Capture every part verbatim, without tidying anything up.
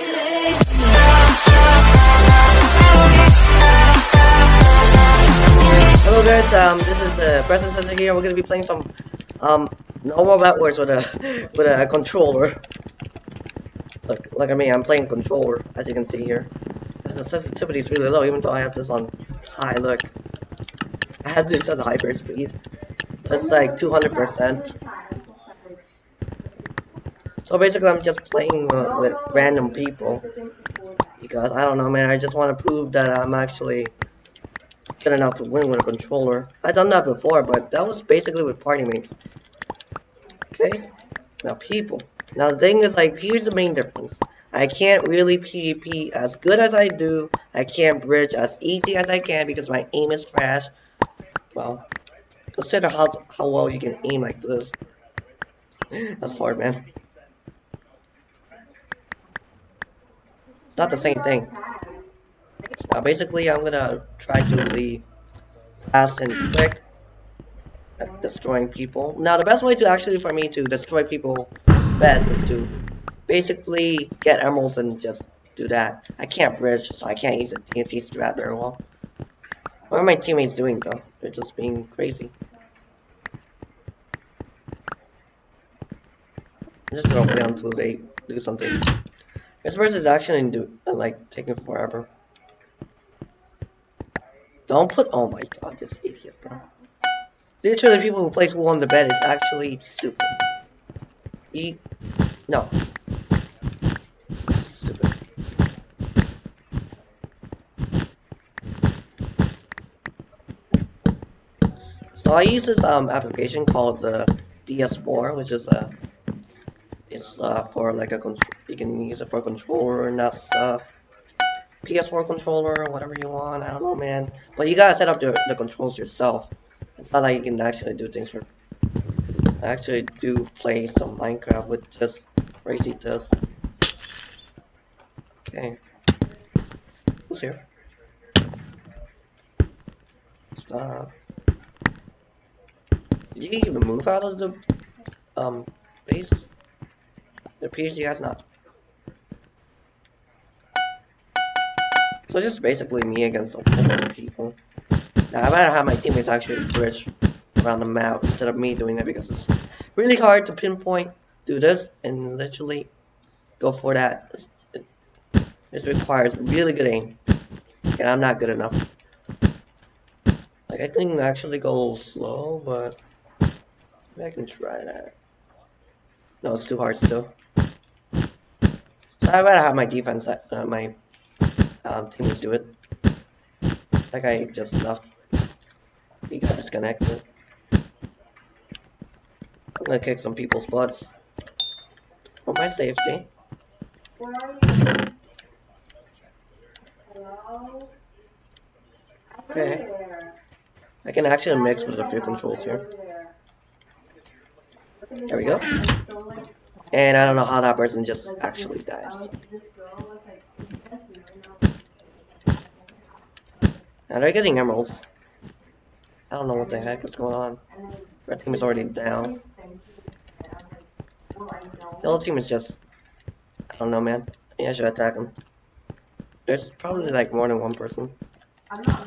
Hello guys, um, this is the uh, Present Center here. We're gonna be playing some um normal Bedwars with a with a controller. Look, look at me, I'm playing controller, as you can see here. The sensitivity is really low, even though I have this on high. Look, I have this at hyper speed. That's like two hundred percent. So basically, I'm just playing uh, with random people because I don't know, man. I just want to prove that I'm actually good enough to win with a controller. I've done that before, but that was basically with party mates. Okay, now people. Now the thing is, like, here's the main difference. I can't really PvP as good as I do. I can't bridge as easy as I can because my aim is trash. Well, consider how how well you can aim like this. That's hard, man. Not the same thing. Now basically, I'm gonna try to be fast and quick at destroying people. Now the best way to actually for me to destroy people best is to basically get emeralds and just do that. I can't bridge, so I can't use the T N T strat very well. What are my teammates doing though? They're just being crazy. I'm just gonna wait until they do something. This versus is actually do like taking forever. Don't put. Oh my god, this idiot, bro. Literally, people who play Who on the Bed is actually stupid. He, no. Stupid. So I use this um application called the D S four, which is a. Uh, it's uh for like a control. You can use it for a controller and that stuff. P S four controller or whatever you want. I don't know, man. But you gotta set up the the controls yourself. It's not like you can actually do things for. I actually do play some Minecraft with just crazy this. Okay. Who's here? Stop. Did you even move out of the um base? It appears you guys not. So just basically me against a whole bunch of people. Now I might have my teammates actually bridge around the map instead of me doing it because it's really hard to pinpoint, do this, and literally go for that. It, it requires really good aim, and I'm not good enough. Like I can actually go slow, but maybe I can try that. No, it's too hard still. So I'd rather have my defense, uh, my um, teammates do it. That guy just left. He got disconnected. I'm gonna kick some people's butts for my safety. Where are you? Hello? Okay. I can actually mix with a few controls here. There we go. And I don't know how that person just actually dies. Now they're getting emeralds. I don't know what the heck is going on. Red team is already down. Yellow team is just... I don't know, man. Yeah, I should attack them. There's probably like more than one person. I'll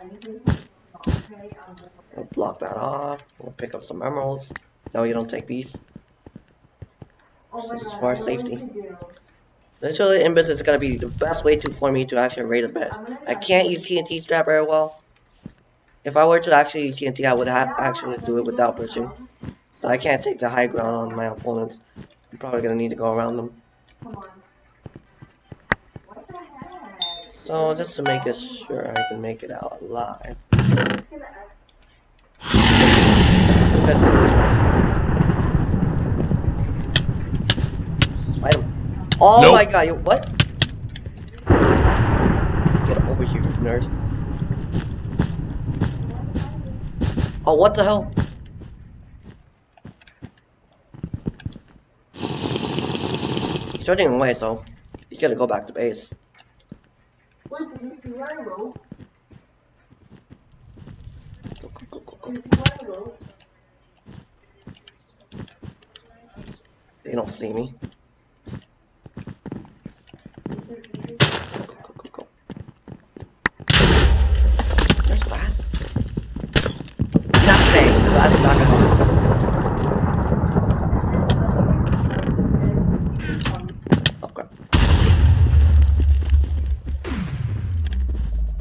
block that off. We'll pick up some emeralds. No, you don't take these. This is for our safety. Literally, Invis is gonna be the best way to for me to actually raid a bed. I can't use T N T strap very well. If I were to actually use T N T, I would ha actually do it without bridging. So I can't take the high ground on my opponents. I'm probably gonna need to go around them. So just to make it sure I can make it out alive. Fight him. Oh nope. My god, you what? Get over here, nerd. Oh, what the hell? He's running away, so he's gonna go back to base. Wait, did you see where I go? Go, go, go, go, go. They don't see me.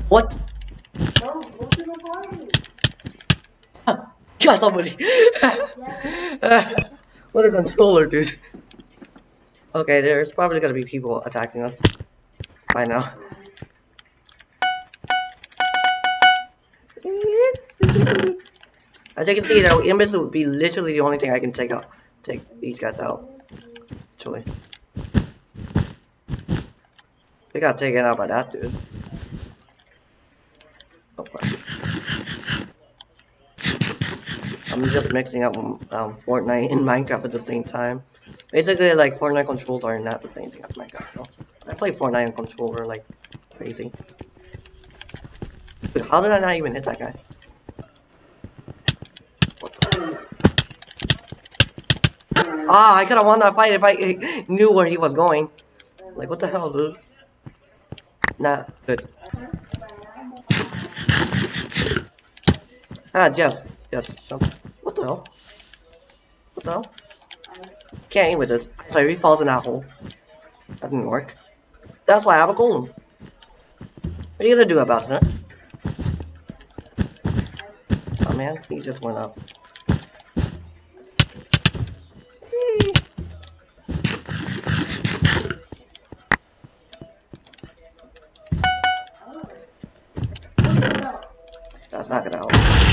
What? No, go to the party. Got somebody. What a controller, dude. Okay, there's probably gonna be people attacking us by now. As you can see, though, Imbus would be literally the only thing I can take out, take these guys out. Actually, they got taken out by that dude. Oh, I'm just mixing up um, Fortnite and Minecraft at the same time. Basically, like Fortnite controls are not the same thing as Minecraft. So I play Fortnite on controller like crazy. Dude, how did I not even hit that guy? Ah, I could've won that fight if I knew where he was going. Like, what the hell, dude? Nah, good. Ah, just, just, what the hell? What the hell? Can't aim with this. Sorry, he falls in that hole. That didn't work. That's why I have a golem. What are you gonna do about it, huh? Oh man, he just went up. That's not gonna help.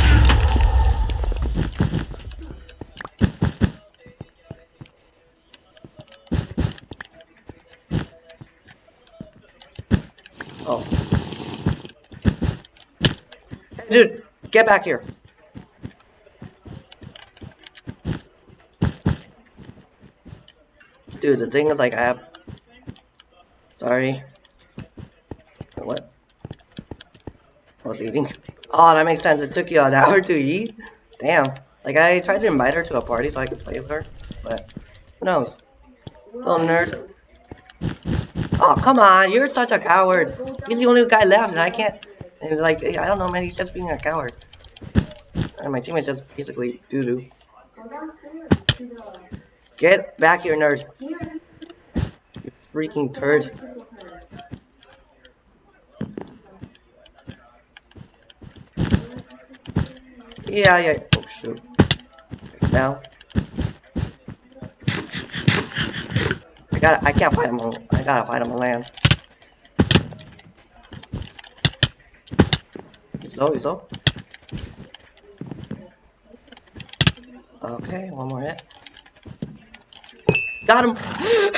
Oh. Hey, dude, get back here. Dude, the thing is, like, I have... Sorry. What? I was eating. Oh, that makes sense. It took you an hour to eat? Damn. Like, I tried to invite her to a party so I could play with her, but who knows? Little nerd. Oh, come on. You're such a coward. He's the only guy left, and I can't... And, like, I don't know, man. He's just being a coward. And my teammate's just basically doo-doo. Get back here, nerd. You freaking turd. Yeah, yeah. Oh, shoot. Now. I gotta, I can't fight him on, I gotta fight him on land. He's low, he's low. Okay, one more hit. Got him!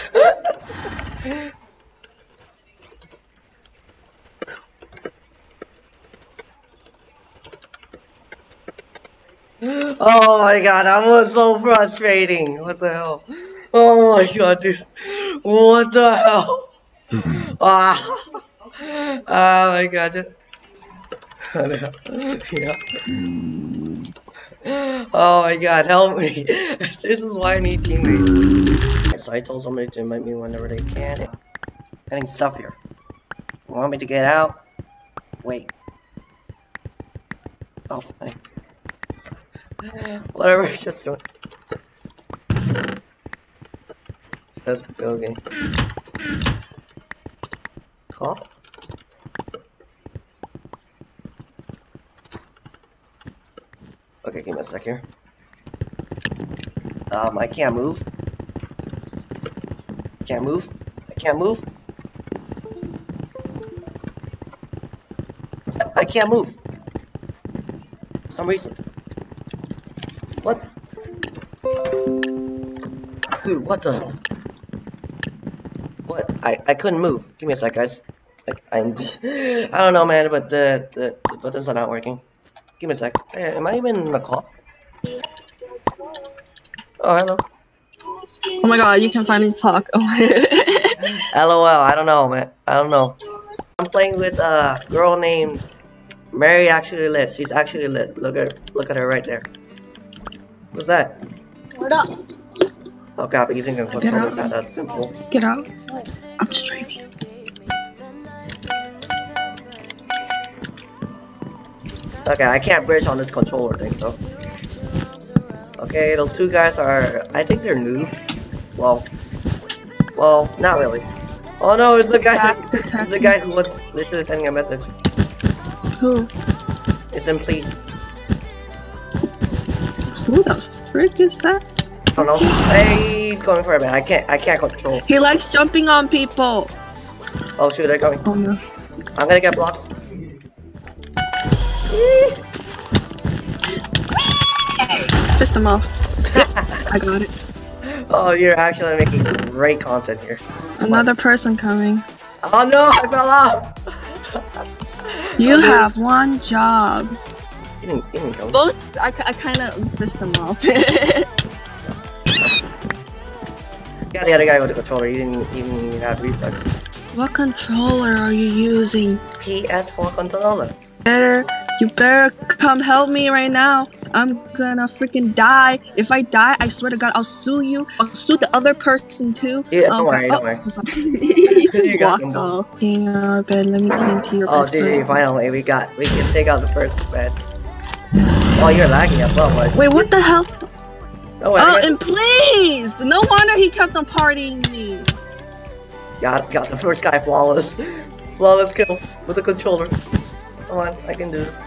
Oh my god, that was so frustrating. What the hell? Oh my god, dude. What the hell? Ah. Oh my god, dude. Yeah. Oh my god, help me. This is why I need teammates. So I told somebody to invite me whenever they can. Getting stuff here. You want me to get out? Wait. Oh, hey. Whatever, just do it. Just go again. Call? Okay, give me a sec here. Um, I can't move. Can't move. I can't move. I can't move. For some reason. What? Dude, what the hell? What? I, I couldn't move. Give me a sec, guys. Like, I'm... I don't know, man, but the, the, the buttons are not working. Give me a sec. Hey, am I even in the call? Oh, hello. Oh my god, you can finally talk. Oh. LOL, I don't know, man. I don't know. I'm playing with a girl named Mary actually lit. She's actually lit. Look at look at her right there. What's that? What up? Oh god, but you think I'm Get out. that that's simple. Get out. I'm streaming. Okay, I can't bridge on this controller thing, so. Okay, those two guys are, I think they're noobs. Well, well, not really. Oh no, it's the guy, it's the guy who was literally sending a message. Who? It's in please. Who the frick is that? I don't know. Hey, he's going for a bit. I can't. I can't control. He likes jumping on people. Oh shoot, they're coming. Oh no. I'm gonna get blocks. Fist him off. I got it. Oh, you're actually making great content here. Another person coming. Oh no, I fell off. You Oh, have one job. You didn't, you didn't kill me. Both. I, I kind of fist them off. Yeah, the other guy with the controller. You didn't even have reflex. What controller are you using? P S four controller. Better, you better come help me right now. I'm gonna freaking die. If I die, I swear to God, I'll sue you. I'll sue the other person too. Yeah, Oh, don't worry, oh. don't worry. He just You got walked them. off. In our bed, let me tend to your Oh, bed G G, first. finally, we got, we can take out the first bed. Oh, you're lagging as well, but. Wait, what the hell? Oh, wait, Oh, I got, and please! No wonder he kept on partying me. got, got the first guy flawless. Flawless kill with the controller. Come on, I can do this.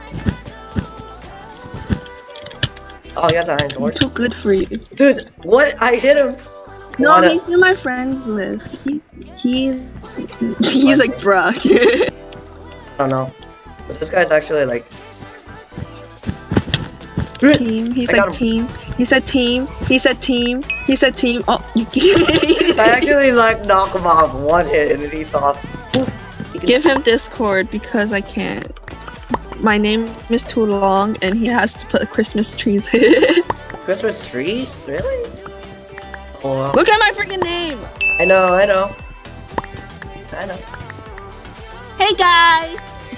Oh, he has a iron I'm sword. too good for you. Dude, what? I hit him. No, Wanna- he's in my friends list. He, he's he's like bruh. I don't know. But this guy's actually like. Team. He I got said him. team. He said team. He said team. He said team. Oh, you I actually like knock him off one hit and then he's off. Oof. He can- give him Discord because I can't. My name is too long and he has to put Christmas trees. Christmas trees? Really? Oh, wow. Look at my freaking name. I know, I know. I know. Hey guys.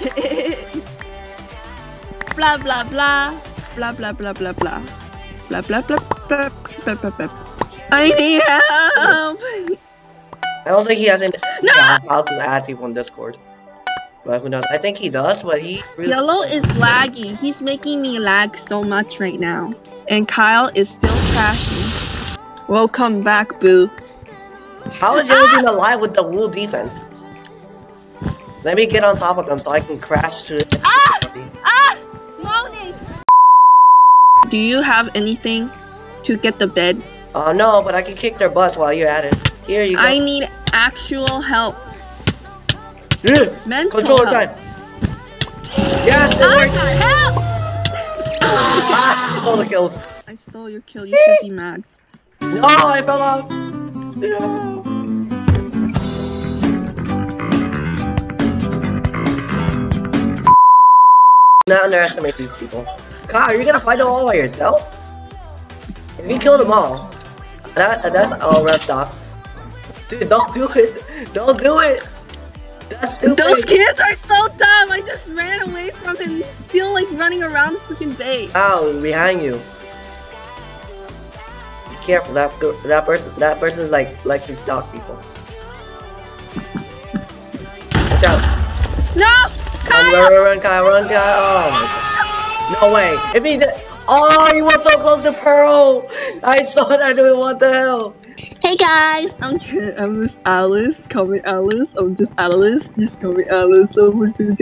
Blah blah blah. Blah blah blah blah blah. Blah blah blah blah blah blah blah. I need help. I don't think he has any No! yeah, how to add people in Discord. But who knows? I think he does, but he really Yellow is laggy. He's making me lag so much right now. And Kyle is still crashing. Welcome back, boo. How is Yellow being alive with the wool defense? Let me get on top of them so I can crash to Ah! Ah! Moaning! Do you have anything to get the bed? Oh uh, no, but I can kick their butts while you're at it. Here you go. I need actual help. Yeah. Mental Controller help. time. Yes, it I worked. got help! Ah, all the kills. I stole your kill. You should be mad. No, I fell off. No. Not underestimate these people. Kyle, you're gonna fight them all by yourself? If you kill them all, that that's all red docs. Dude, don't do it. Don't do it. That's stupid. Those kids are so dumb. I just ran away from him. He's still like running around the freaking base. Ow, behind you. Be careful. That that person that person's like likes to stalk people. Watch out. No! Oh, Kyle! run, run, run, Kyle, run, Kyle. Oh my god. No way. If he did. Oh, he was so close to Pearl. I thought I knew what the hell. Hey guys, I'm I'm just Alice. Call me Alice. I'm just Alice. Just call me Alice. Alice in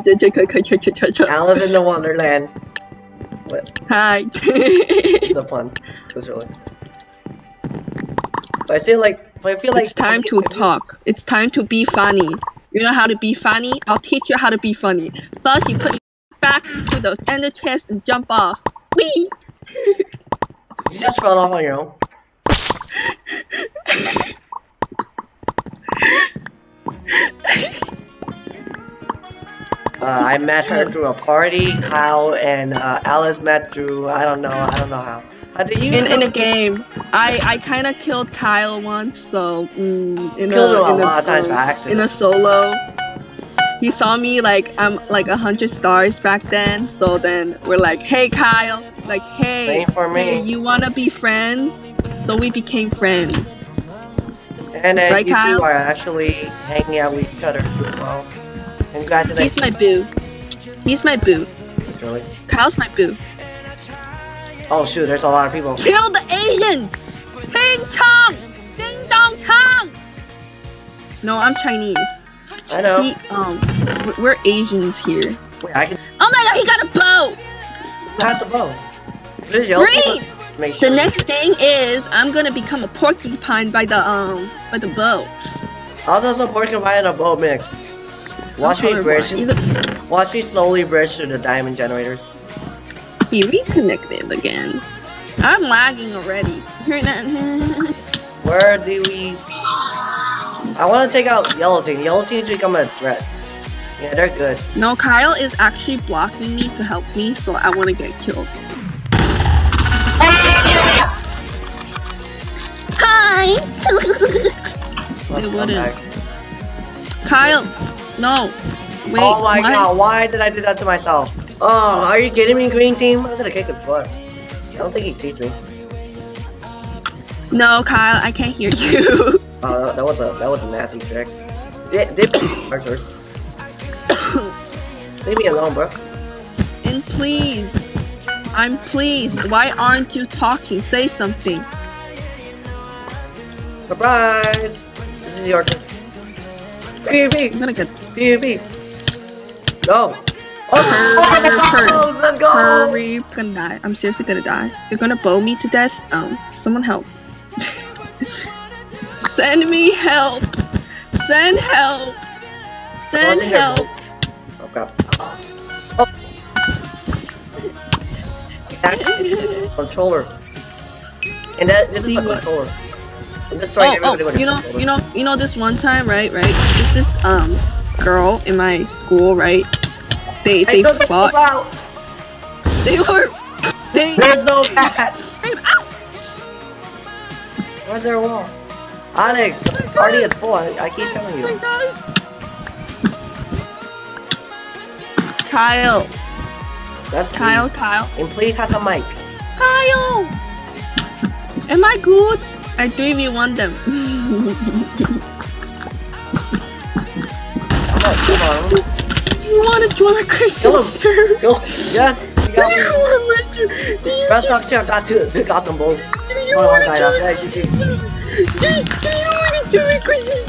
the Wonderland. What? Hi. It's a pun. It's really. But I feel like. But I feel like. It's time to talk. It's time to be funny. You know how to be funny? I'll teach you how to be funny. First, you put your back to the ender chest and jump off. Whee! You just fell off on your own. uh, I met her through a party. Kyle and uh, Alice met through I don't know. I don't know how. How did you? In in a game, I I kind of killed Kyle once. So mm, in Killed a, him a in lot of times um, by accident. in a solo. He saw me like I'm like a hundred stars back then. So then we're like, hey Kyle, like hey, Same for me. hey, you wanna be friends? So we became friends. And then Right, you Kyle? two are actually hanging out with each other as well. Congratulations. He's my boo. He's my boo. Really? Kyle's my boo. Oh shoot, there's a lot of people. Kill the Asians! Ting chong! Ding dong chong! No, I'm Chinese. I know. He, um, we're- we're Asians here. Wait, I can. has the bow? This is yellow Green! team? Make sure. The next thing is I'm gonna become a porcupine by the um by the bow. I'll do some porcupine and a bow mix. Watch me bridge. Either- Watch me slowly bridge to the diamond generators. He reconnected again. I'm lagging already. Where do we? I want to take out yellow team. Yellow team's become a threat. Yeah, they're good. No, Kyle is actually blocking me to help me, so I want to get killed. Hi. Let's It come wouldn't. back. Kyle, no. Wait. Oh my what? god, why did I do that to myself? Oh, are you kidding me, green team? I'm gonna kick his butt. I don't think he sees me. No, Kyle, I can't hear you. Oh, that was a that was a nasty trick. Dip, dip, Archers. Leave me alone, bro. And please, I'm pleased. Why aren't you talking? Say something. Surprise! This is your turn. I'm PvP! gonna get PvP! Go! hurry, Oh, let's go! hurry. I'm gonna die. I'm seriously gonna die. You're gonna bow me to death. Um, someone help. Send me help. Send help. Send Closing your help. boat. Oh crap. Oh! Controller. And that this See is a what? controller. I'm destroying Oh, everybody with oh, a you know, controller. you know, you know this one time, right, right? There's this um girl in my school, right? They I they took the fought. ball out! They were they. There's no cat! Ow! Where's their wall? Onyx, the party is full. I, I keep telling Oh my you. gosh. Kyle, That's Kyle, please. Kyle, And please have some mic. Kyle. Am I good? I three v one them. Come on, come on. You want to join a Christian Kill him. server? Kill. Yes, you got me. want to? Do you, Best talk shit, got two. Got them both. do you One on want one to side. join? Yeah, G G. Do, do you want to join a Christian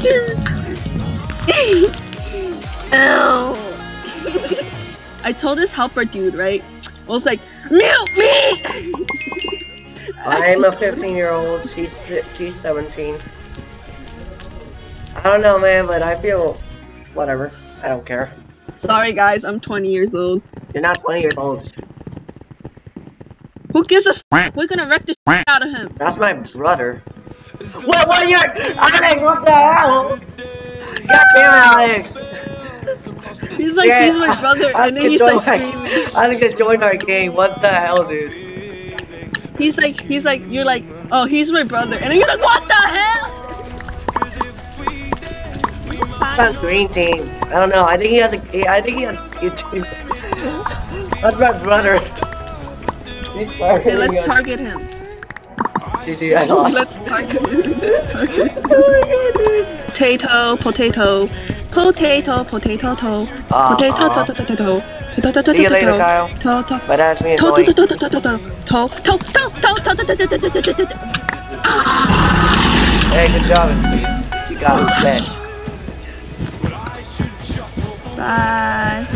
server? Ow. I told this helper dude, right? I was like, mute me! I'm a fifteen year old. She's she's seventeen. I don't know, man, but I feel whatever. I don't care. Sorry guys, I'm twenty years old. You're not twenty years old. Who gives a f? We're gonna wreck the shit out of him. That's my brother. What? What? You're Alex? What the hell? God damn it, Alex! He's like, Yeah, he's my brother, I- and then I he's joined like my- screaming. Alex just joined our game. What the hell, dude? He's like, he's like, you're like, oh, he's my brother, and then you're like, what the hell? That's green team. I don't know. I think he has a. I think he has a team. That's my brother. He's Okay, let's target him. G G, I lost. Let's target him. Potato, potato, potato, potato, toe, Aw, potato, aw. to, to, to, to, to, to, to, See you later, Kyle. to, to, But that's me to, annoying. to, to, to, to, to, to, to, to, to, to, to, to, to, to, to. Hey, good job, please. You got it. Bet. Bye.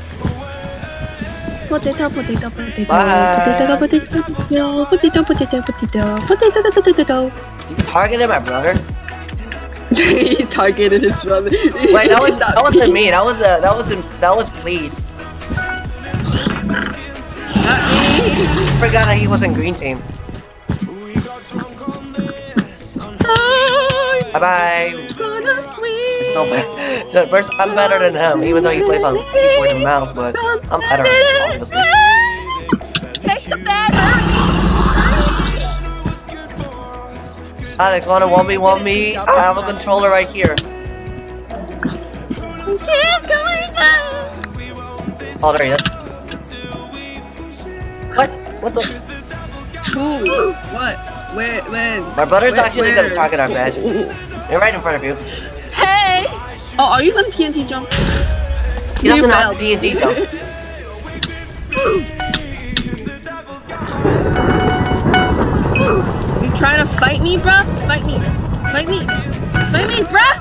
Potato, potato, potato, Bye. potato, potato, potato, potato, potato, potato, potato, potato, potato. You targeted my brother. He targeted his brother. Wait, that was that wasn't me. That was uh, that wasn't that was please. Not me. I forgot that he was in green team. I'm Bye bye. gonna swing. So bad. So first, I'm better than him, even though he plays on keyboard and mouse. But I'm better, obviously. Take the banner. Alex, wanna one v one me? I have a controller right here. Tears going down. Oh, there he is. What? What the? Who? What? Where? When? My brother's Where- actually where? gonna target our badge. They're right in front of you. Hey! Oh, are you gonna T N T jump? He doesn't have D and D though. You trying to fight me, bruh? Fight me. Fight me. Fight me, bruh!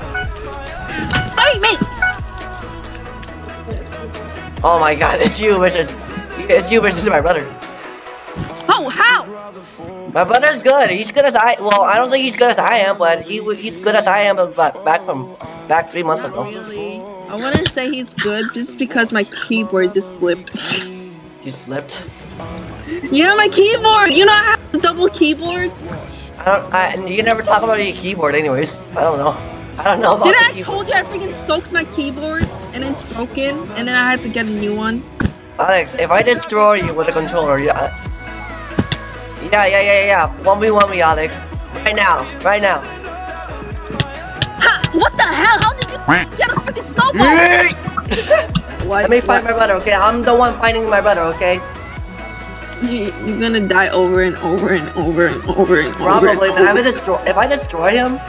Fight me! Oh my god, it's you, Richard. You It's you versus my brother. Oh, how? My brother's good. He's good as I. Well, I don't think he's good as I am, but he he's good as I am. But back from back three months Not ago. really. I wouldn't say he's good just because my keyboard just slipped. You slipped. Yeah, my keyboard. You know I have the double keyboards. I don't. I. You never talk about your keyboard, anyways. I don't know. I don't know about Did the I keyboard. told you I freaking soaked my keyboard and it's broken and then I had to get a new one? Alex, if I destroy you with a controller, yeah. Yeah, yeah, yeah, yeah. one v one me, Alex. Right now. Right now. Ha! What the hell? How did you get a freaking snowball? What? Let me fight my brother, okay? I'm the one fighting my brother, okay? You, you're gonna die over and over and over and over and Probably, over. but if I destroy, if I destroy him,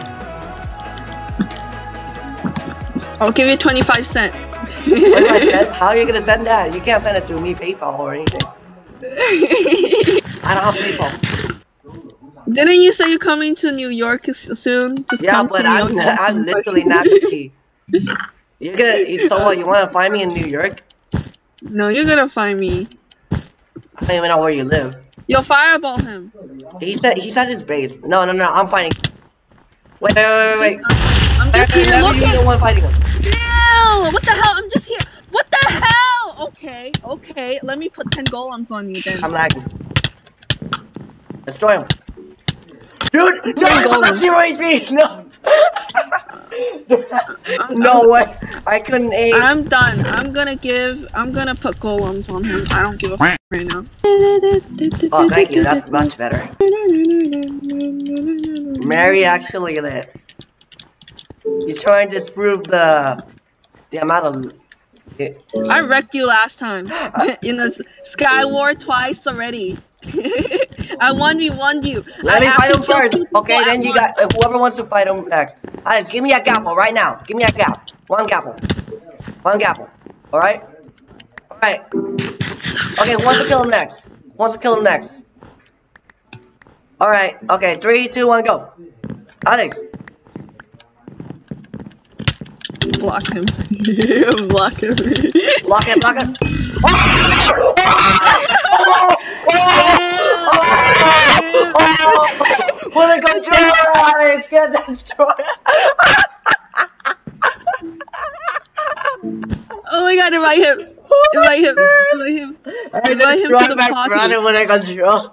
I'll give you twenty-five cents. twenty-five cents? How are you gonna send that? You can't send it through me PayPal or anything. I don't have PayPal. Didn't you say you're coming to New York soon? Just Yeah, come but to New I'm, York. I'm literally not me. You're gonna, so what, you wanna find me in New York? No, you're gonna find me. I don't even know where you live. Yo, fireball him. He's at, he's at his base. No, no, no, I'm fighting. Wait, wait, wait, wait. I'm just wait. here Let me be the looking. one fighting him. Ew, what the hell? I'm just here. What the hell? Okay, okay. Let me put ten golems on you then. I'm lagging. Destroy him. Dude, no, Ten I'm golems. not zero H P. No. I'm- No I'm- way. I couldn't aim. I'm done. I'm gonna give. I'm gonna put golems on him. I don't give a f right now. Oh, thank you. That's much better. Mary actually lit. He's trying to disprove the the amount of. It, I wrecked you last time in the Sky War twice already. I one v one you. Let I me fight him actually killed first. two people Okay, then at you once. got whoever wants to fight him next. Alex, give me a gapple right now. Give me a gap. One gapple. One gapple. All right. All right. Okay, who wants to kill him next? Who wants to kill him next? All right. Okay, three, two, one, go. Alex. Block him. Block him. Block it, block it. With a controller, Alex, get destroyed. Oh my god, invite him. Invite him. Invite him. I Invite him to destroyed the my party. brother with a controller.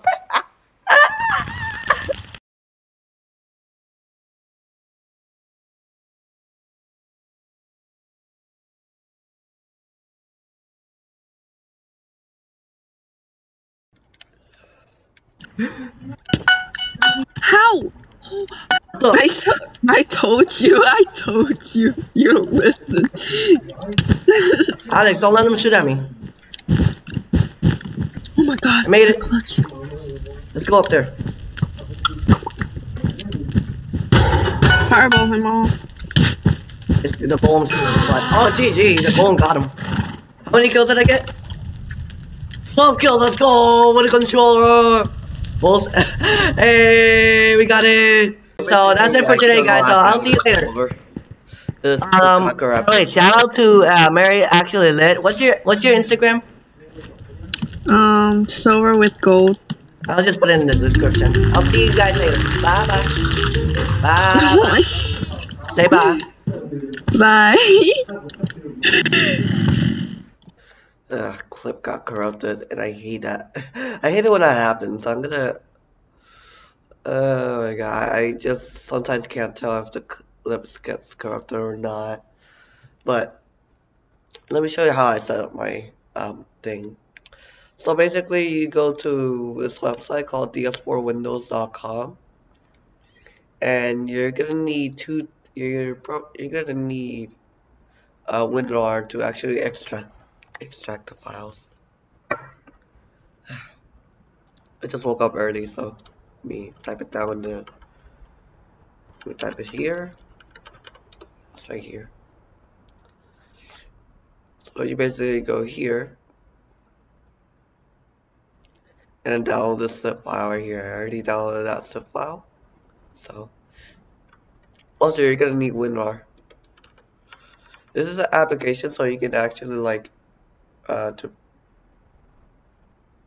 How? Look. I, so I told you. I told you. You don't listen. Alex, don't let him shoot at me. Oh my god. I made it. Clutch. Let's go up there. Fireball him all. It's, the golem's oh, G G, the golem got him. How many kills did I get? twelve kills, let's go with a controller. Bulls. Hey, we got it. So that's it for today, guys. So I'll see you later. Um, wait, shout out to uh, Mary actually lit. What's your What's your Instagram? Um, silver with gold. I'll just put it in the description. I'll see you guys later. Bye bye. Bye. Say bye. Bye. Ugh, clip got corrupted, and I hate that. I hate it when that happens. So I'm gonna. Oh my god, I just sometimes can't tell if the clips gets corrupted or not. But let me show you how I set up my um thing. So basically, you go to this website called D S four windows dot com, and you're gonna need two. You're pro you're gonna need a WinRAR to actually extract extract the files. I just woke up early, so let me type it down in the. Let me type it here. It's right here. So you basically go here and then download the zip file right here. I already downloaded that zip file. So also you're gonna need WinRAR. This is an application so you can actually like uh to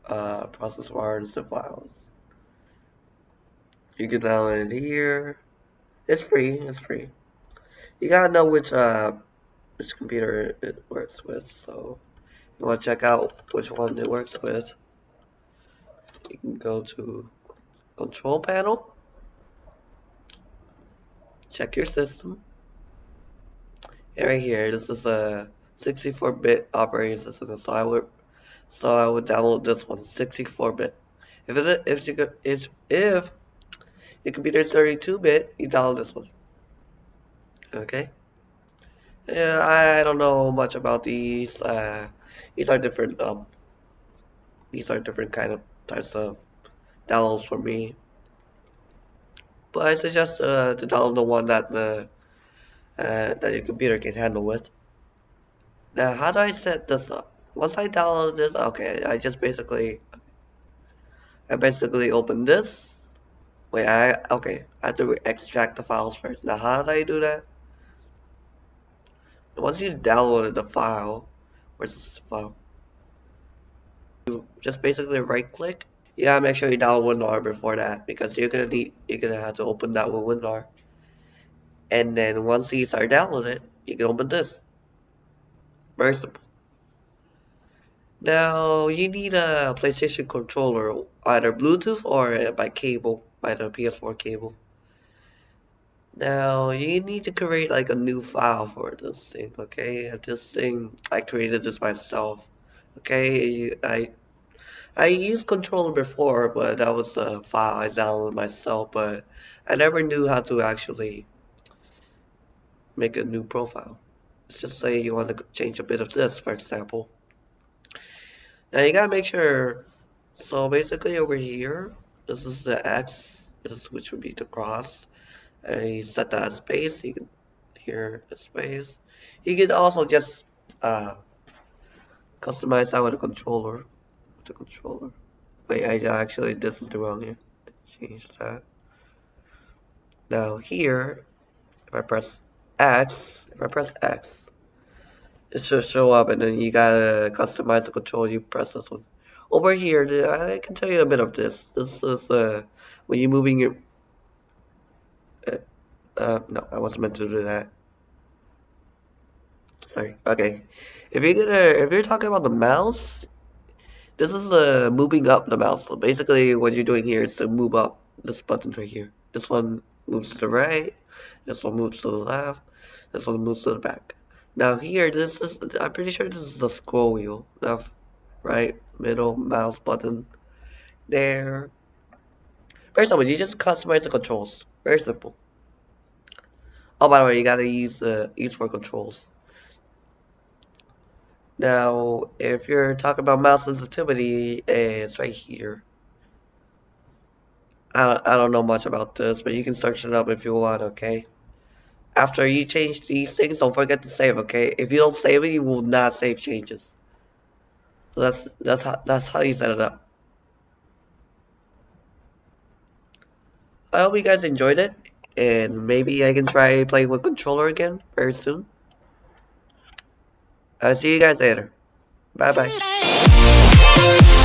uh, process warrants the files. You can download it here. It's free. It's free. You gotta know which uh which computer it works with. So you wanna check out which one it works with. You can go to Control Panel. Check your system. And right here, this is a sixty-four bit operating system. So I would so I would download this one, sixty-four bit. If it if you could if if your computer is thirty-two bit, you download this one. Okay. Yeah, I don't know much about these. Uh, these are different. Um, these are different kind of types of downloads for me. But I suggest uh, to download the one that the uh, that your computer can handle with. Now, how do I set this up? Once I download this, okay, I just basically I basically open this. Wait, I okay. I have to extract the files first. Now, how do I do that? Once you downloaded the file, where's this file? You just basically right click. You gotta make sure you download WinRAR before that because you're gonna need you're gonna have to open that with WinRAR. And then once these are downloaded, you can open this. Very simple. Now you need a PlayStation controller, either Bluetooth or by cable, by the P S four cable. Now you need to create like a new file for this thing, okay? This thing I created this myself. Okay, I I used controller before, but that was the file I downloaded myself, but I never knew how to actually make a new profile. Let's just say you want to change a bit of this, for example. Now you gotta make sure, so basically over here, this is the X, this which would be the cross. And you set that as space, you can, here a space. You can also just uh, customize that with a controller. With the controller. Wait, I actually did something wrong here. Change that. Now here, if I press X, if I press X, it should show up, and then you gotta customize the controller. You press this one. Over here, I can tell you a bit of this. This is uh, when you're moving your. Uh, uh, no, I wasn't meant to do that. Sorry. Okay. If you're gonna, if you're talking about the mouse, this is uh, moving up the mouse. So basically, what you're doing here is to move up this button right here. This one moves to the right. This one moves to the left. This one moves to the back. Now here, this is, I'm pretty sure this is the scroll wheel. Left, right, middle, mouse button. There. Very simple. You just customize the controls. Very simple. Oh, by the way, you gotta use the uh, use for controls. Now, if you're talking about mouse sensitivity, it's right here. I, I don't know much about this, but you can search it up if you want, okay? After you change these things, don't forget to save, okay? If you don't save it, you will not save changes. So that's that's how that's how you set it up. I hope you guys enjoyed it, and maybe I can try playing with controller again very soon. I'll see you guys later. Bye bye.